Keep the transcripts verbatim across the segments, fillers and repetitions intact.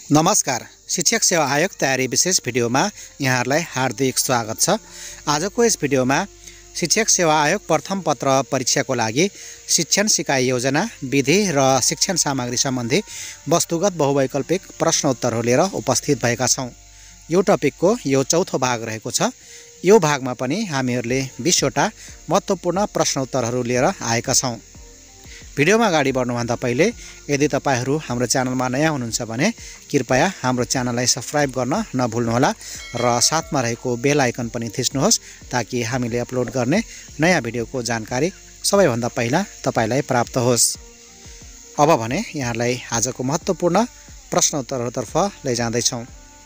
नमस्कार। शिक्षक सेवा आयोग तयारी विशेष भिडियोमा यहाँहरूलाई हार्दिक स्वागत छ। आजको यस भिडियोमा शिक्षक सेवा आयोग प्रथम पत्र परीक्षाको लागि शिक्षण सिकाइ योजना, विधि र शिक्षण सामग्री सम्बन्धी वस्तुगत बहुवैकल्पिक प्रश्नोत्तरहरू लिएर उपस्थित भएका छौं। यो टपिकको यो चौथो भाग रहेको छ। यो भागमा पनि हामीहरूले बीस वटा महत्त्वपूर्ण प्रश्नोत्तरहरू लिएर आएका छौं। भिडियोमा अगाडि बढ्नुभन्दा पहिले यदि तपाईहरू हाम्रो च्यानलमा नयाँ हुनुहुन्छ भने कृपया हाम्रो च्यानललाई सब्स्क्राइब गर्न नभुल्नुहोला र साथमा रहेको बेल आइकन पनि थिच्नुहोस् ताकि हामीले अपलोड गर्ने नयाँ भिडियोको जानकारी सबैभन्दा पहिला तपाईलाई प्राप्त होस्। अब भने यहाँलाई आजको महत्त्वपूर्ण प्रश्नोत्तरहरूतर्फ लैजाँदै छौं।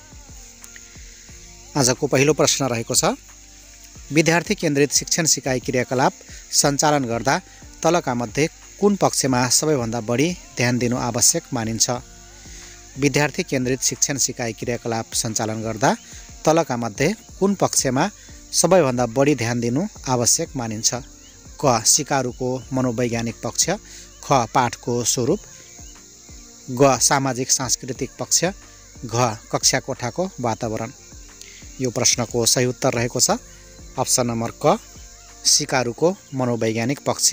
आजको पहिलो प्रश्न रहेको छ, विद्यार्थी केन्द्रित शिक्षण सिकाइ क्रियाकलाप सञ्चालन गर्दा तलका मध्ये कुन पक्षमा सबैभन्दा बढी ध्यान दिनु आवश्यक मानिन्छ? विद्यार्थी केन्द्रित शिक्षण सिकाइ क्रियाकलाप सञ्चालन गर्दा तलका मध्ये कुन पक्षमा सबैभन्दा बढी ध्यान दिनु आवश्यक मानिन्छ? क. सिकारुको मनोवैज्ञानिक पक्ष, ख. पाठको स्वरूप, ग. सामाजिक सांस्कृतिक पक्ष, घ. कक्षा कोठाको वातावरण। यो प्रश्नको सही उत्तर रहेको छ अप्सन नम्बर क. सिकारुको मनोवैज्ञानिक पक्ष।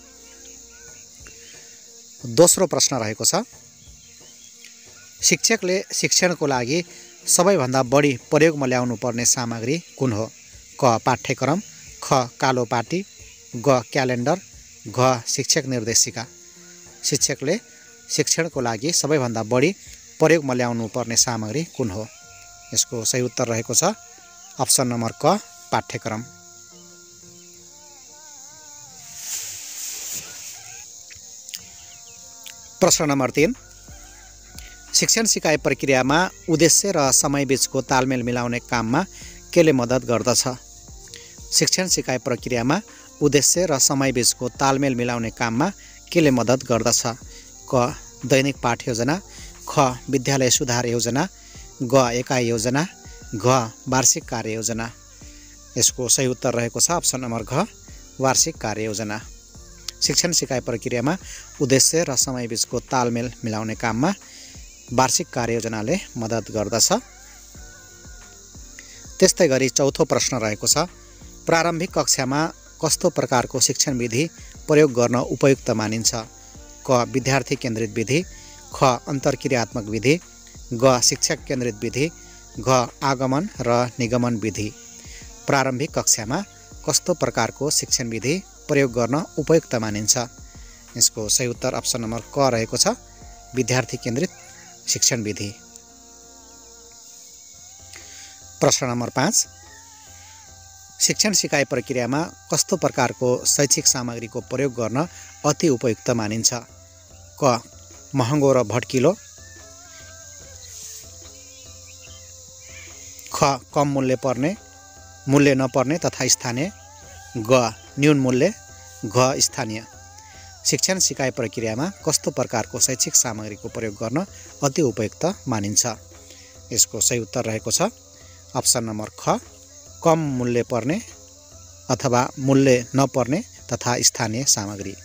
दोस्रो प्रश्न रहेको छ, शिक्षकले शिक्षणको लागि सबैभन्दा बढी प्रयोगमा ल्याउनु पर्ने सामग्री कुन हो? क. पाठ्यक्रम, ख. कालो पाटी, ग. क्यालेन्डर, घ. शिक्षक निर्देशिका। शिक्षकले शिक्षणको लागि सबैभन्दा बढी प्रयोगमा ल्याउनु पर्ने सामग्री कुन हो? यसको सही उत्तर रहेको छ अप्सन नम्बर क. पाठ्यक्रम। प्रश्न नम्बर तीन, शिक्षण सिकाइ प्रक्रियामा उद्देश्य र समय बीचको तालमेल मिलाउने काममा केले मद्दत गर्दछ? शिक्षण सिकाइ प्रक्रियामा उद्देश्य र समय बीचको तालमेल मिलाउने काममा केले मद्दत गर्दछ? क. दैनिक पाठ योजना, ख. विद्यालय सुधार योजना, ग. एकाइ योजना, घ. वार्षिक कार्य योजना। यसको सही उत्तर रहेको छ अप्सन नम्बर घ. वार्षिक कार्य योजना। शिक्षण सिकाइ प्रक्रियामा उद्देश्य र समय बीचको तालमेल मिलाउने काममा वार्षिक कार्ययोजनाले मद्दत गर्दछ। त्यस्तै गरी चौथो प्रश्न रहेको छ, प्रारम्भिक कक्षामा कस्तो प्रकारको शिक्षण विधि प्रयोग गर्न उपयुक्त मानिन्छ? क. विद्यार्थी केन्द्रित विधि, ख. अन्तर्क्रियात्मक विधि, ग. शिक्षक केन्द्रित विधि, घ. आगमन र निगमन विधि। प्रारम्भिक कक्षामा कस्तो प्रकारको शिक्षण विधि प्रयोग गर्न उपयुक्त मानिन्छ? यसको सही उत्तर अप्सन नम्बर क रहेको छ, विद्यार्थी केन्द्रित शिक्षण विधि। प्रश्न नम्बर पाँच, शिक्षण सिकाइ प्रक्रियामा कस्तो प्रकारको शैक्षिक सामग्रीको प्रयोग गर्न अति उपयुक्त मानिन्छ? क. महँगो र भड्किलो, ख. कम मूल्य पर्ने मूल्य नपर्ने तथा स्थानीय, ग. न्यून मूल्य, घ. स्थानीय। शिक्षण सिकाइ प्रक्रियामा कस्तो प्रकारको शैक्षिक सामग्रीको प्रयोग गर्न अति उपयुक्त मानिन्छ? यसको सही उत्तर रहेको छ अप्सन नम्बर ख. कम मूल्य पर्ने अथवा मूल्य नपर्ने तथा स्थानीय सामग्री।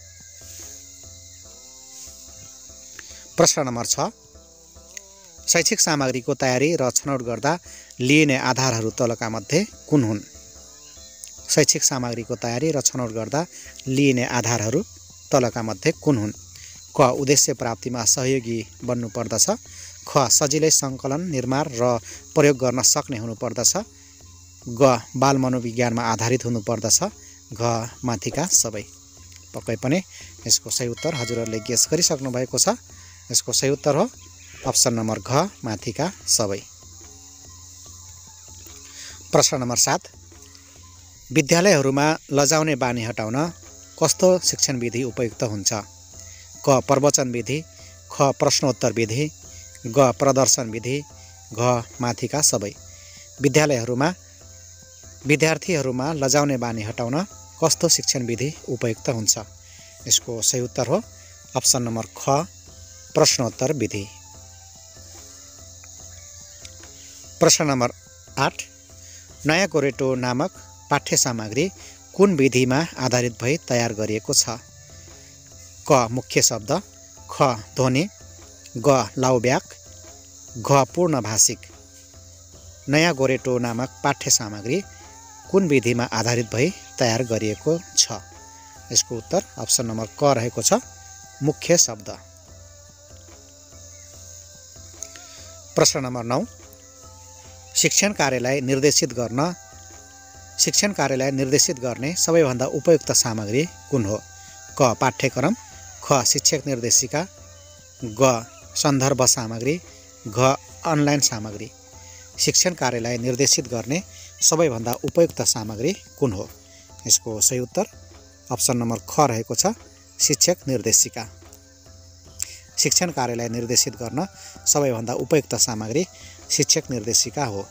प्रश्न नम्बर छ, शैक्षिक सामग्रीको तयारी र छनौट गर्दा लिइने आधारहरू तलका मध्ये कुन हुन्? शैक्षिक सामग्रीको तयारी र छनौट गर्दा लिइने आधारहरू तलका मध्ये कुन हुन्? क. उद्देश्य प्राप्तिमा सहयोगी बन्नु पर्दछ, ख. सजिलै सङ्कलन, निर्माण र प्रयोग गर्न सक्ने हुनुपर्दछ, ग. बाल मनोविज्ञानमा आधारित हुनुपर्दछ, घ. माथिका सबै। पक्कै पनि यसको सही उत्तर हजुरहरूले गेस गरिसक्नु भएको छ। यसको सही उत्तर हो अप्सन नम्बर घ. माथिका सबै। प्रश्न नम्बर सात, विद्यालयहरूमा लजाउने बानी हटाउन कस्तो शिक्षण विधि उपयुक्त हुन्छ? क. प्रवचन विधि, ख. प्रश्नोत्तर विधि, ग. प्रदर्शन विधि, घ. माथिका सबै। विद्यालयहरूमा विद्यार्थीहरूमा लजाउने बानी हटाउन कस्तो शिक्षण विधि उपयुक्त हुन्छ? यसको सही उत्तर हो अप्सन नम्बर ख. प्रश्नोत्तर विधि। प्रश्न नम्बर आठ, नयाँ गोरेटो नामक पाठ्य सामग्री कुन विधिमा आधारित भई तयार गरिएको छ? क. मुख्य शब्द, ख. ध्वनि, ग. लाउब्याक, घ पूर्ण भाषिक नयाँ गोरेटो नामक पाठ्य सामग्री कुन विधिमा आधारित भई तयार गरिएको छ? यसको उत्तर अप्सन नम्बर क रहेको छ, मुख्य शब्द। प्रश्न नम्बर नौ, शिक्षण कार्यलाई निर्देशित गर्न शिक्षण कार्यलाई निर्देशित गर्ने सबैभन्दा उपयुक्त सामग्री कुन हो? क पाठ्यक्रम, ख शिक्षक निर्देशिका, ग सन्दर्भ सामग्री, घ अनलाइन सामग्री। शिक्षण कार्यलाई निर्देशित गर्ने सबैभन्दा उपयुक्त सामग्री कुन हो? यसको सही उत्तर अप्सन नम्बर ख रहेको छ, शिक्षक निर्देशिका। शिक्षण कार्यलाई निर्देशित गर्न सबैभन्दा उपयुक्त सामग्री शिक्षक निर्देशिका हो।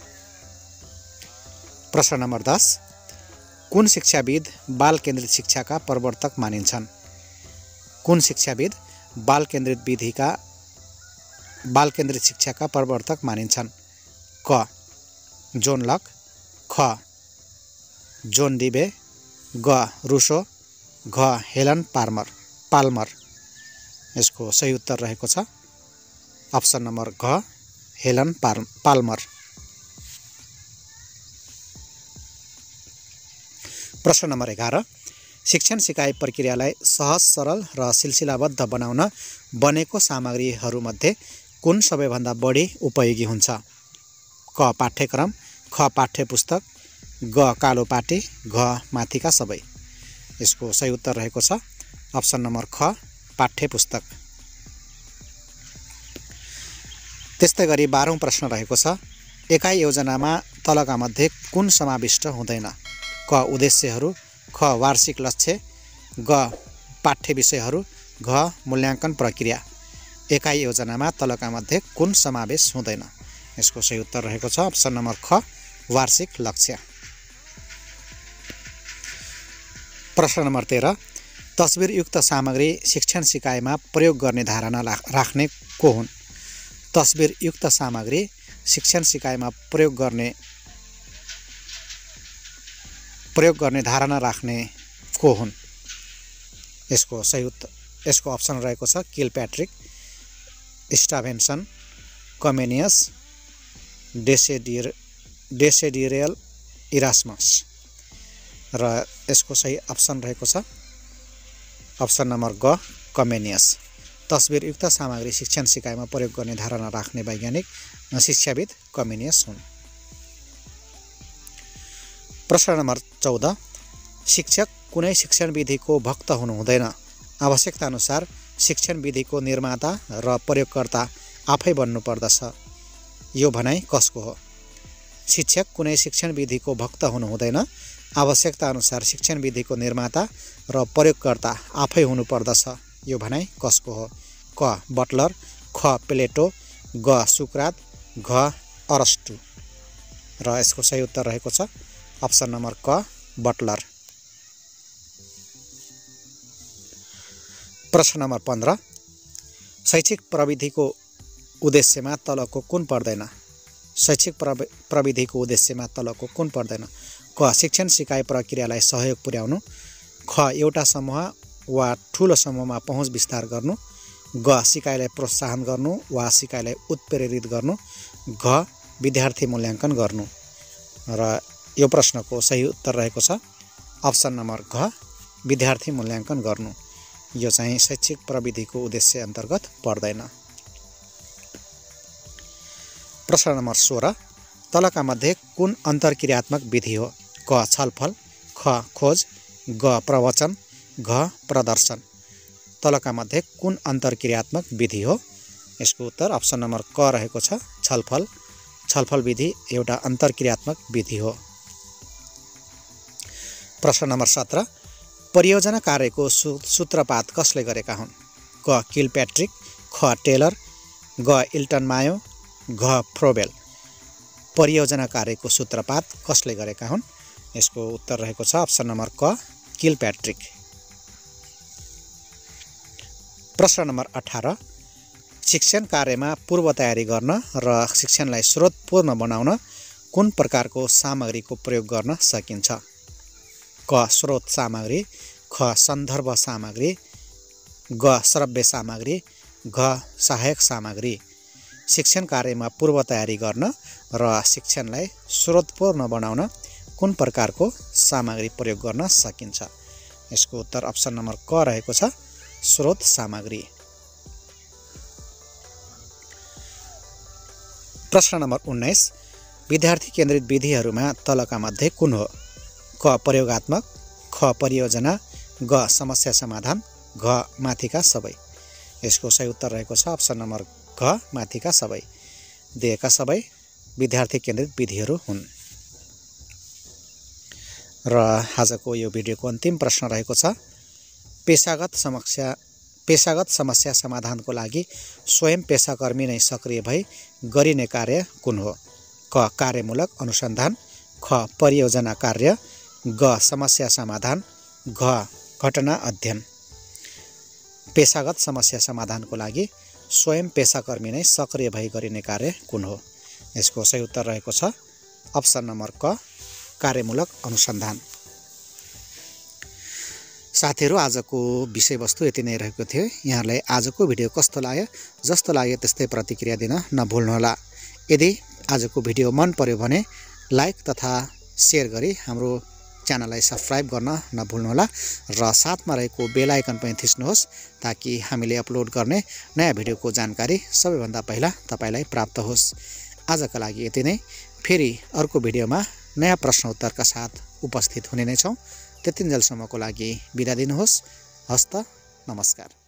प्रश्न नम्बर दस, कुन शिक्षाविद बाल केन्द्रित शिक्षाका प्रवर्तक मानिन्छन्? कुन शिक्षाविद बाल केन्द्रित विधिका बाल केन्द्रित शिक्षाका प्रवर्तक मानिन्छन्? क जोन लक, ख जोन डिबे, ग रुसो, घ हेलन पार्मर पाल्मर। यसको सही उत्तर रहेको छ अप्सन नम्बर घ हेलन पाल्मर। प्रश्न नम्बर एघार, शिक्षण सिकाइ प्रक्रियालाई सहज, सरल र सिलसिलाबद्ध बनाउन बनेको सामग्रीहरूमध्ये कुन सबैभन्दा बढी उपयोगी हुन्छ? क पाठ्यक्रम, ख पाठ्यपुस्तक, ग कालो पाटी, घ माथिका सबै। यसको सही उत्तर रहेको छ अप्सन नम्बर ख पाठ्यपुस्तक। त्यस्तै गरी बाह्रौं प्रश्न रहेको छ, एकाइ योजनामा तलका मध्ये कुन समाविष्ट हुँदैन? क उद्देश्यहरू, ख वार्षिक लक्ष्य, ग पाठ्य विषयहरू, घ मूल्याङ्कन प्रक्रिया। एकाइ योजनामा तलका मध्ये कुन समावेश हुँदैन? यसको सही उत्तर रहेको छ अप्सन नम्बर ख वार्षिक लक्ष्य। प्रश्न नम्बर तेह्र, तस्बिरयुक्त सामग्री शिक्षण सिकाइमा प्रयोग गर्ने धारणा राख्ने को हुन्? तस्बिरयुक्त सामग्री शिक्षण सिकाइमा प्रयोग गर्ने प्रयोग गर्ने धारणा राख्ने को हुन्? यसको सही उत्तर यसको अप्सन रहेको छ किलप्याट्रिक, स्टाभेन्सन, कमेनियस, डेसेडिर डेसेडिरेल, इरास्मस। र यसको सही अप्सन रहेको छ अप्सन नम्बर ग कमेनियस। तस्बिरयुक्त सामग्री शिक्षण सिकाइमा प्रयोग गर्ने धारणा राख्ने वैज्ञानिक शिक्षाविद कमेनियस हुन्। प्रश्न नम्बर चौध, शिक्षक कुनै शिक्षण विधिको भक्त हुनु हुँदैन। आवश्यकता अनुसार शिक्षण विधिको निर्माता र प्रयोगकर्ता आफै बन्नुपर्दछ। यो भनाइ कसको हो? शिक्षक कुनै शिक्षण विधिको भक्त हुनु हुँदैन। आवश्यकता अनुसार शिक्षण विधिको निर्माता र प्रयोगकर्ता आफै हुनुपर्दछ। यो भनाइ कसको हो? क बटलर, ख प्लेटो, ग सुक्रात, घ अरस्टु। र यसको सही उत्तर रहेको छ अप्सन नम्बर क बटलर। प्रश्न नम्बर पन्ध्र, शैक्षिक प्रविधिको उद्देश्यमा तलको कुन पर्दैन? शैक्षिक प्रविधिको उद्देश्यमा तलको कुन पर्दैन? क शिक्षण सिकाइ प्रक्रियालाई सहयोग पुर्याउनु, ख एउटा समूह वा ठुलो समूहमा पहुँच विस्तार गर्नु, ग सिकाइलाई प्रोत्साहन गर्नु वा सिकाइलाई उत्प्रेरित गर्नु, घ विद्यार्थी मूल्याङ्कन गर्नु। र यो प्रश्नको सही उत्तर रहेको छ अप्सन नम्बर घ विद्यार्थी मूल्याङ्कन गर्नु। यो चाहिँ शैक्षिक प्रविधिको उद्देश्य अन्तर्गत पर्दैन। प्रश्न नम्बर सोह्र, तलका मध्ये कुन अन्तर्क्रियात्मक विधि हो? क छलफल, ख खोज, ग प्रवचन, घ प्रदर्शन। तलका मध्ये कुन अन्तर्क्रियात्मक विधि हो? यसको उत्तर अप्सन नम्बर क रहेको छ छलफल। छलफल विधि एउटा अन्तर्क्रियात्मक विधि हो। प्रश्न नम्बर सत्र, परियोजना कार्यको सूत्रपात कसले गरेका हुन्? क किलप्याट्रिक, ख टेलर, ग इल्टन मायो, घ फ्रोबेल। परियोजना कार्यको सूत्रपात कसले गरेका हुन्? यसको उत्तर रहेको छ अप्सन नम्बर क किलप्याट्रिक। प्रश्न नम्बर अठार, शिक्षण कार्यमा पूर्व तयारी गर्न र शिक्षणलाई स्रोतपूर्ण बनाउन कुन प्रकारको सामग्रीको प्रयोग गर्न सकिन्छ? क स्रोत सामग्री, ख सन्दर्भ सामग्री, ग श्रव्य सामग्री, घ सहायक सामग्री। शिक्षण कार्यमा पूर्व तयारी गर्न र शिक्षणलाई स्रोतपूर्ण बनाउन कुन प्रकारको सामग्री प्रयोग गर्न सकिन्छ? यसको उत्तर अप्सन नम्बर क रहेको छ, स्रोत सामग्री। प्रश्न नम्बर उन्नाइस, विद्यार्थी केन्द्रित विधिहरूमा तलका मध्ये कुन हो? क प्रयोगात्मक, ख परियोजना, ग समस्या समाधान, घ माथिका सबै। यसको सही उत्तर रहेको छ अप्सन नम्बर घ, माथिका सबै। दिएका सबै विद्यार्थी केन्द्रित विधिहरू हुन्। र आजको यो भिडियोको अन्तिम प्रश्न रहेको छ, पेशागत समस्या पेशागत समस्या समाधानको लागि स्वयं पेशाकर्मी नै सक्रिय भई गरिने कार्य कुन हो? क कार्यमूलक अनुसन्धान, ख परियोजना कार्य, ग समस्या समाधान, घ घटना अध्ययन। पेशागत समस्या समाधानको लागि स्वयं पेशाकर्मी नै सक्रिय भई गरिने कार्य कुन हो? यसको सही उत्तर रहेको छ अप्सन नम्बर क, कार्यमूलक अनुसन्धान। साथीहरू, आजको विषयवस्तु यति नै रहेको थियो। यहाँलाई आजको भिडियो कस्तो लाग्यो? जस्तो लाग्यो त्यस्तै प्रतिक्रिया दिन नभुल्नुहोला। यदि आजको भिडियो मन पर्यो भने लाइक तथा शेयर गरी हाम्रो च्यानललाई सब्स्क्राइब गर्न नभुल्नुहोला र साथमा रहेको बेल आइकन पनि थिच्नुहोस् ताकि हामीले अपलोड गर्ने नयाँ भिडियोको जानकारी सबैभन्दा पहिला तपाईलाई प्राप्त होस्। आजका लागि यति नै। फेरि अर्को भिडियोमा नयाँ प्रश्न उत्तरका साथ उपस्थित हुने नै छौँ। त्यतिन्जेलसम्मको लागि बिदा दिनुहोस्। हस्त, नमस्कार।